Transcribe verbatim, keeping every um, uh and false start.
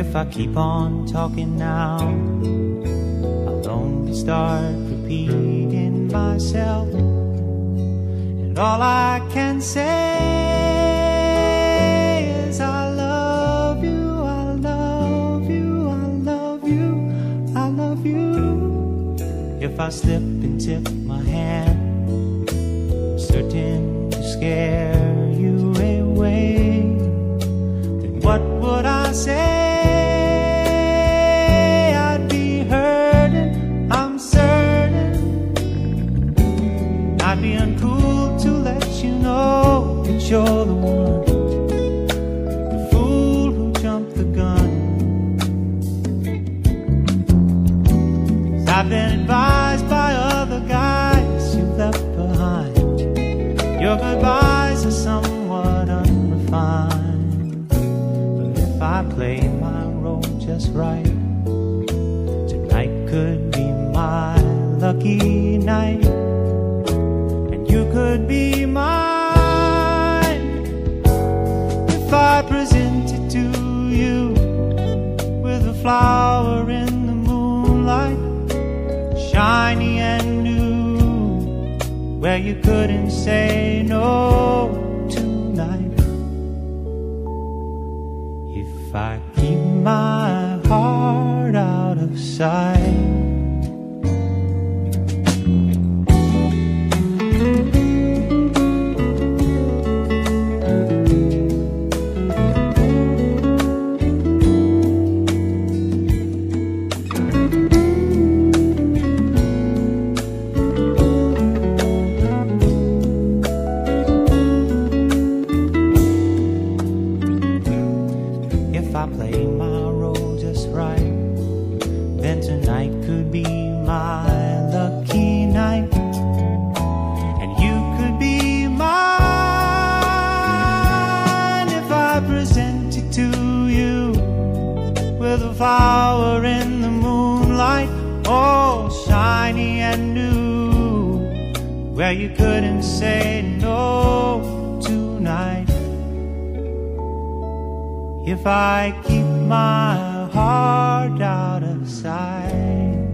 If I keep on talking now, I'll only start repeating myself, and all I can say is I love you, I love you, I love you, I love you. If I slip and tip my hand, I'm certain to scare you away, then what would I say? I'd be uncool to let you know that you're the one, the fool who jumped the gun. 'Cause I've been advised by other guys you left behind, your goodbyes are somewhat unrefined. But if I play my role just right, tonight could be my lucky night. You could be mine if I present it to you with a flower in the moonlight, shiny and new, where you couldn't say no tonight. If I keep my heart out of sight. If I play my role just right, then tonight could be my lucky night, and you could be mine if I present it to you with a flower in the moonlight, oh, shiny and new, where you couldn't say no tonight. If I keep my heart out of sight.